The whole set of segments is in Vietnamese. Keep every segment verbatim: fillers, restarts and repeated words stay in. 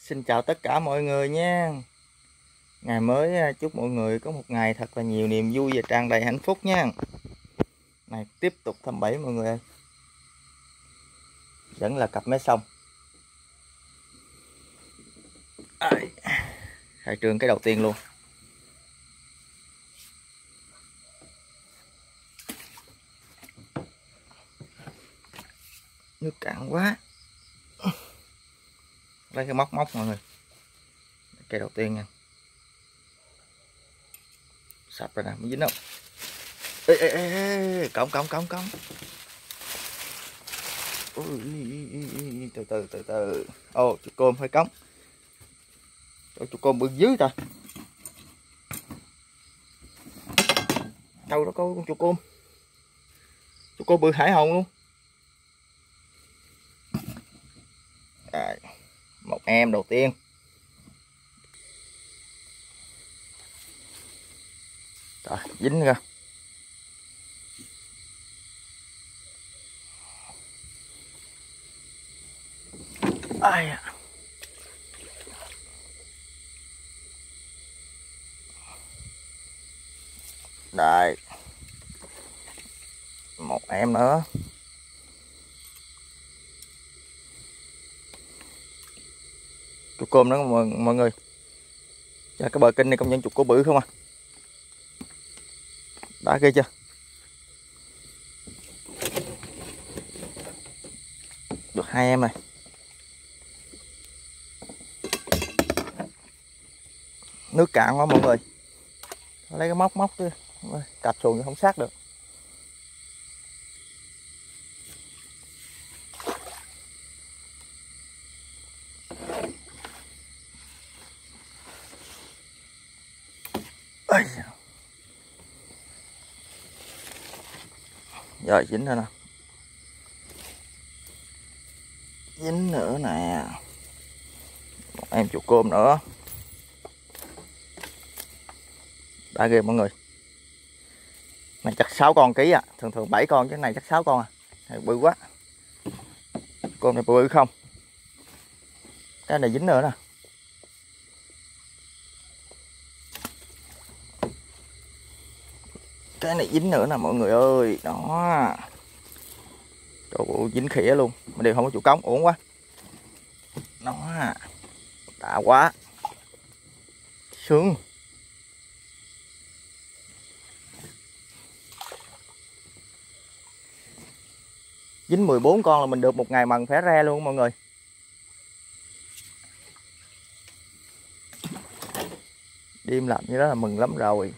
Xin chào tất cả mọi người nha. Ngày mới chúc mọi người có một ngày thật là nhiều niềm vui và tràn đầy hạnh phúc nha. Này tiếp tục thăm bẫy mọi người ơi. Vẫn là cặp mé sông. Khai trương cái đầu tiên luôn. Nước cạn quá. Lấy cái móc móc mọi người. Cây đầu tiên nha. Sập rồi nè, mới dính không? Ê ê ê, cong cong cong cong. Từ từ từ từ. Ô, oh, chú côm hơi cống. Ôi, chú côm bự dưới ta. Đâu đó có con chú côm. Chú côm bự hải hồn luôn. Rồi, một em đầu tiên. Rồi, dính ra. Ai à. Đây. Một em nữa. Chú côm đó mọi, mọi người. Cái bờ kênh này công nhận chuột có bự không à. Đã ghê chưa. Được hai em này. Nước cạn quá mọi người. Lấy cái móc móc chứ. Cặp xuồng không sát được. Ây da. Rồi dính rồi nè. Dính nữa nè. Một em chuột côm nữa. Đã ghê mọi người. Này chắc sáu con ký à. Thường thường bảy con chứ này chắc sáu con à. Bự quá. Côm này bự không? Cái này dính nữa nè. Cái này dính nữa nè mọi người ơi. Đó. Trời ơi, dính khỉa luôn. Mà đều không có chủ cống, ổn quá. Đó. Đã quá. Sướng. Dính mười bốn con là mình được một ngày mần phé re luôn mọi người. Đêm làm như đó là mừng lắm rồi.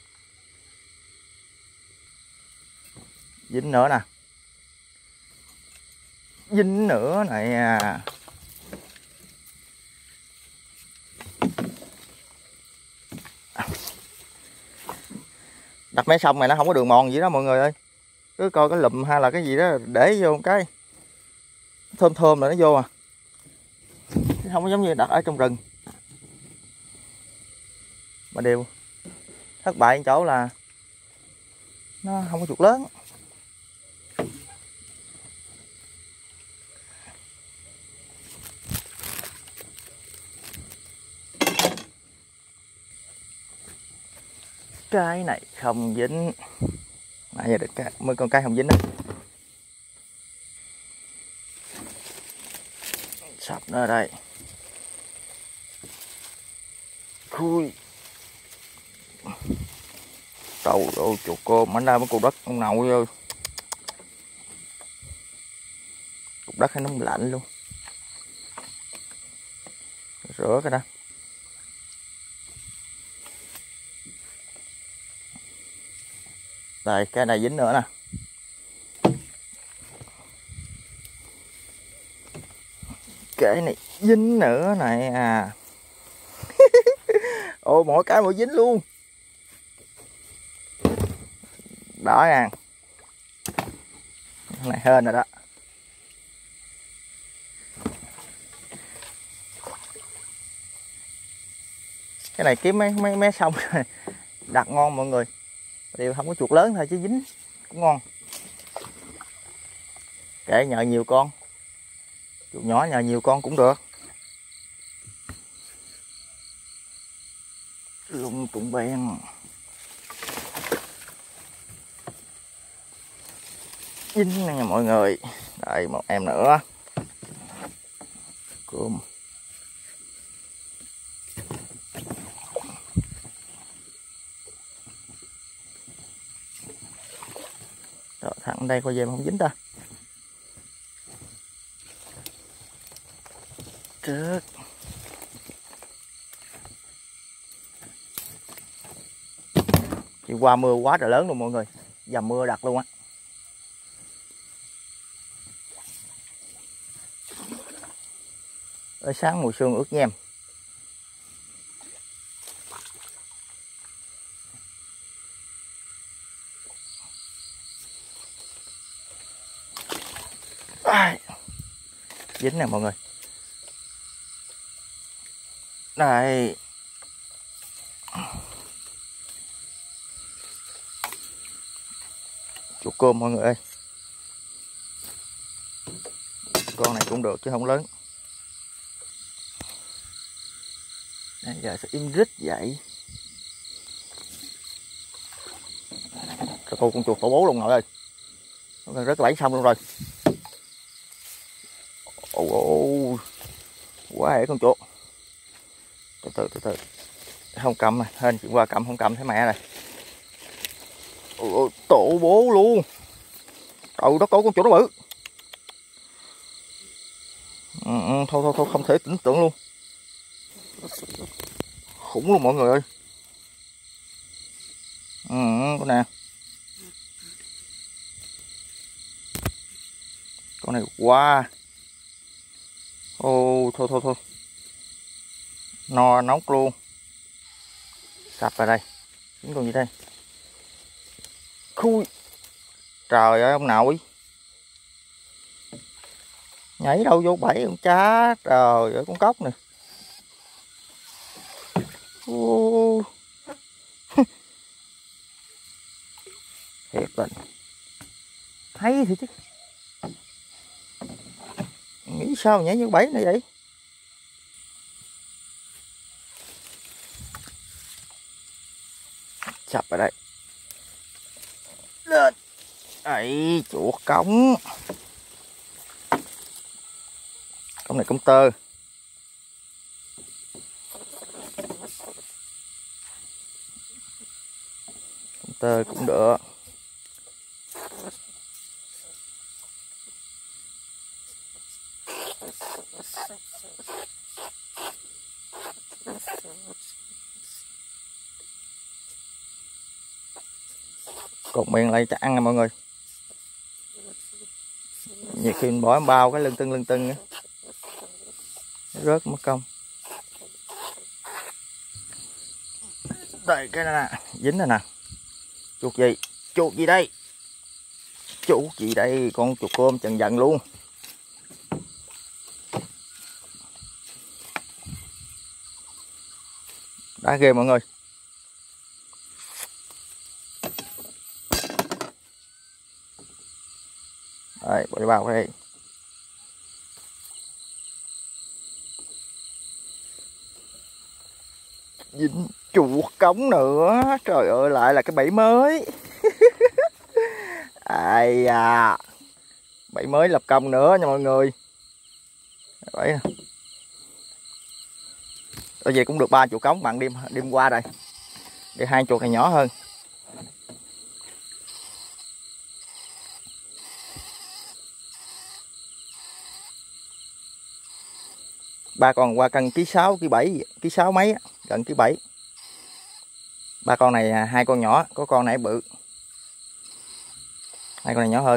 Dính nữa nè. Dính nữa này à. Đặt mé sông này nó không có đường mòn gì đó mọi người ơi. Cứ coi cái lụm hay là cái gì đó để vô một cái thơm thơm là nó vô à. Không có giống như đặt ở trong rừng. Mà đều thất bại chỗ là nó không có chuột lớn. Cái này không dính. Nãy giờ được cái, mấy con cái không dính đó. Sập nữa đây. Khui. Trời ơi chuột côm, anh ra mấy cục đất ông nào vô. Cục đất hay nó lạnh luôn. Rửa cái đó. Đây cái này dính nữa nè. Cái này dính nữa này à. Ôi mỗi cái mỗi dính luôn. Đó nha. Cái này hên rồi đó. Cái này kiếm mấy mấy mấy xong rồi đặt ngon mọi người. Điều không có chuột lớn thôi chứ dính cũng ngon. Kệ nhờ nhiều con. Chuột nhỏ nhờ nhiều con cũng được. lung tung beng. Dính nè mọi người. Đây một em nữa. Cơm. Rồi, thẳng đây coi về mà không dính ta. Trước. Chị qua mưa quá trời lớn luôn mọi người. Dầm mưa đặt luôn á. Ở sáng mùi sương ướt nhem. À, dính nè mọi người. Đây. Chuột cơm mọi người ơi. Con này cũng được chứ không lớn. Đây giờ sẽ im rít vậy. Cái cô con chuột tổ bố luôn nội ơi. Nó rớt cái bẫy xong luôn rồi. Ồ ồ. Quá hệ con chuột. Từ từ từ từ. Không cầm mà, hên chị qua cầm không cầm thấy mẹ này. Ồ, tổ bố luôn. Trời đất ơi con chuột nó bự. Ừ, ừ, thôi thôi thôi không thể tưởng tượng luôn. Khủng luôn mọi người ơi. Ừ, con nè. Con này quá. Ô thôi thôi thôi. No nóng luôn. Sập vào đây. Dính con gì đây? Khui. Trời ơi ông nội. Nhảy đâu vô bẫy con cá. Trời ơi con cóc nè. Ô. Thiệt tình. Thấy thì chứ. Nghĩ sao nhảy như bẫy này vậy? Sập vào đây. Lên. Ấy chuột cống. Cống này cống tơ. Cống tơ cũng được. Cột miệng lại chắc ăn nè mọi người. Nhiều khi mình bỏ bao cái lưng tưng lưng tưng á. Rớt mất công. Đây cái này nè, dính rồi nè. Chuột gì? Chuột gì đây? Chuột gì đây? Con chuột cơm trần giận luôn. Đã ghê mọi người. Đây, bỏ vào đây. Dính chuột cống nữa. Trời ơi lại là cái bẫy mới. Ai à. Bẫy mới lập công nữa nha mọi người. Bẫy nè. Ở về cũng được ba chuột cống bạn đêm đêm qua đây. Để hai chuột này nhỏ hơn. Ba con qua cân ký sáu, ký bảy, ký sáu mấy, gần ký bảy. Ba con này hai con nhỏ, có con này bự. Hai con này nhỏ hơn.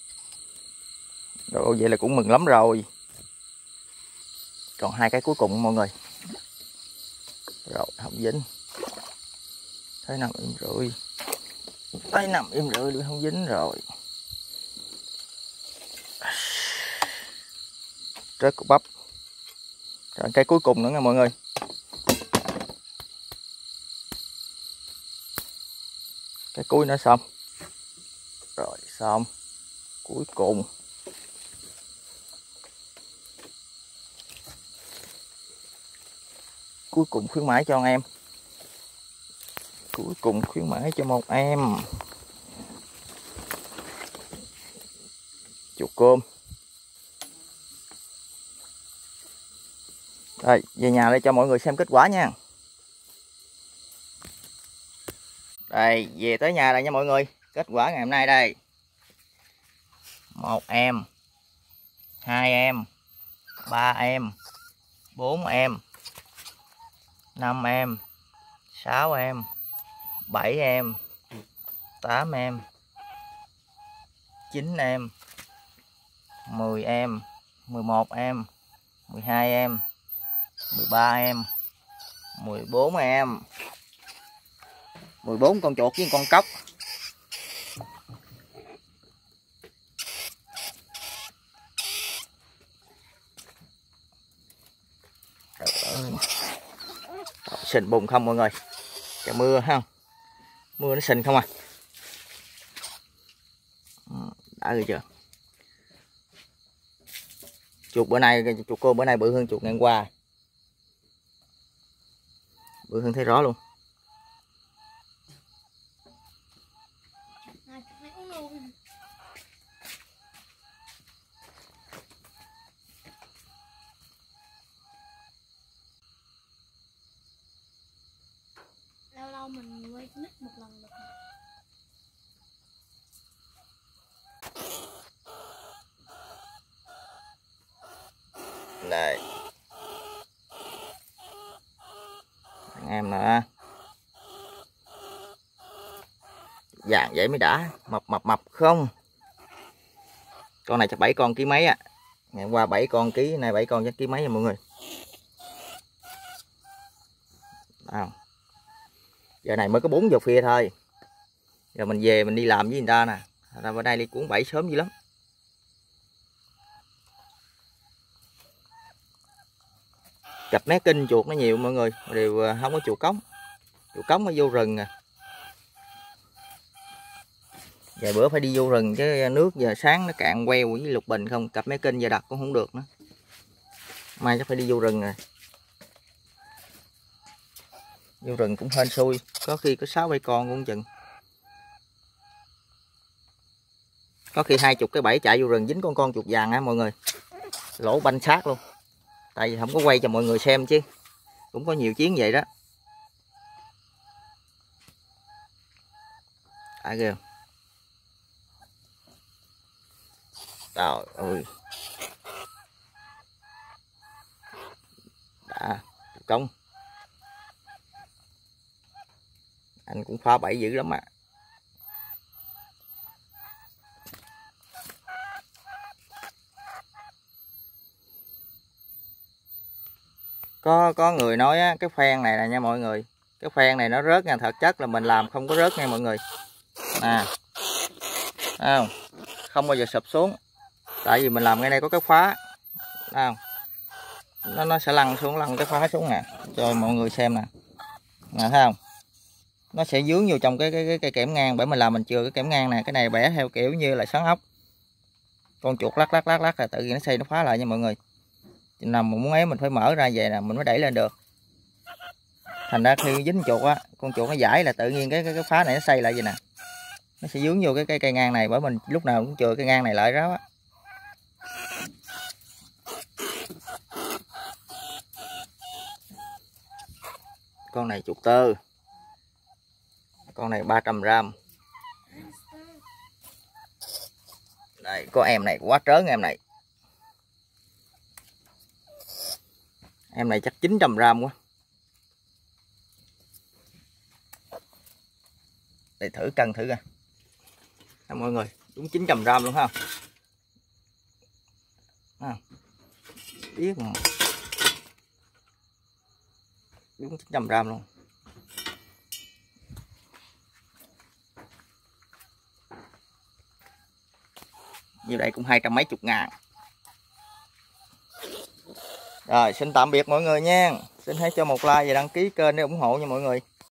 Rồi vậy là cũng mừng lắm rồi. Còn hai cái cuối cùng mọi người. Rồi không dính. Thấy nằm im rưỡi. Thấy nằm im rưỡi luôn không dính rồi. Rớt cục bắp. Rồi cái cuối cùng nữa nha mọi người. Cái cuối nữa xong. Rồi xong. Cuối cùng. Cuối cùng khuyến mãi cho anh em. Cuối cùng khuyến mãi cho một em chuột cơm. Rồi về nhà để cho mọi người xem kết quả nha. Đây về tới nhà rồi nha mọi người. Kết quả ngày hôm nay đây. Một em, hai em, ba em, bốn em, năm em, sáu em, bảy em, tám em, chín em, mười em, mười một em, mười hai em, mười ba em, mười bốn em, mười bốn con chuột với con cóc. Sình bùn không mọi người. Trời mưa ha. Mưa nó sình không à. Đã rồi chưa. Chuột bữa nay, chuột cô bữa nay bự hơn chuột ngày hôm qua. Bự hơn thấy rõ luôn. Lâu lâu mình quay clip một lần được. Đây. Anh em nè. Vàng vậy mới đã. Mập mập mập không. Con này chắc bảy con ký mấy á. Ngày hôm qua bảy con ký, nay bảy con chắc ký mấy nha mọi người. À. Giờ này mới có bốn giờ khuya thôi. Giờ mình về mình đi làm với người ta nè. Ra bữa nay đi cuốn bẫy sớm dữ lắm. Cặp mé kinh chuột nó nhiều mọi người, đều không có chuột cống. Chuột cống nó vô rừng à. Vài bữa phải đi vô rừng chứ nước giờ sáng nó cạn queo với lục bình không, cặp mé kinh giờ đặt cũng không được nữa. Mai chắc phải đi vô rừng rồi. Vô rừng cũng hên xui, có khi có sáu bảy con cũng chừng. Có khi hai chục cái bẫy chạy vô rừng dính con con chuột vàng á mọi người. Lỗ banh xác luôn. Tại vì không có quay cho mọi người xem chứ. Cũng có nhiều chuyến vậy đó. À kìa. Trời ơi. Đã công. Anh cũng phá bẫy dữ lắm à. Có có người nói á, cái phen này nè nha mọi người. Cái phen này nó rớt nha, thật chất là mình làm không có rớt nha mọi người. À. Không, không bao giờ sụp xuống. Tại vì mình làm ngay đây có cái khóa. Không. Nó nó sẽ lăn xuống, lăn cái khóa xuống nè, cho mọi người xem nè. Nè thấy không? Nó sẽ dướng vô trong cái cái cái cây kẽm ngang, bởi mình làm mình chừa cái kẽm ngang nè, cái này bẻ theo kiểu như là xoắn ốc. Con chuột lắc lắc lắc lắc là tự nhiên nó xây nó phá lại nha mọi người. Nằm mà muốn ấy mình phải mở ra về nè, mình mới đẩy lên được. Thành ra khi dính chuột á, con chuột nó giải là tự nhiên cái cái, cái phá này nó xây lại vậy nè. Nó sẽ dướng vô cái cây cây ngang này, bởi mình lúc nào cũng chừa cây ngang này lại ráo á. Con này chuột tơ. Con này ba trăm gram. Đây, có em này quá trớn em này. Em này chắc chín trăm gram quá. Để thử cân thử coi. À, mọi người, đúng chín trăm gram luôn ha. À, biết mà. Đúng chín trăm gram luôn. Như đây cũng hai trăm mấy chục ngàn. Rồi, xin tạm biệt mọi người nha. Xin hãy cho một like và đăng ký kênh để ủng hộ nha mọi người.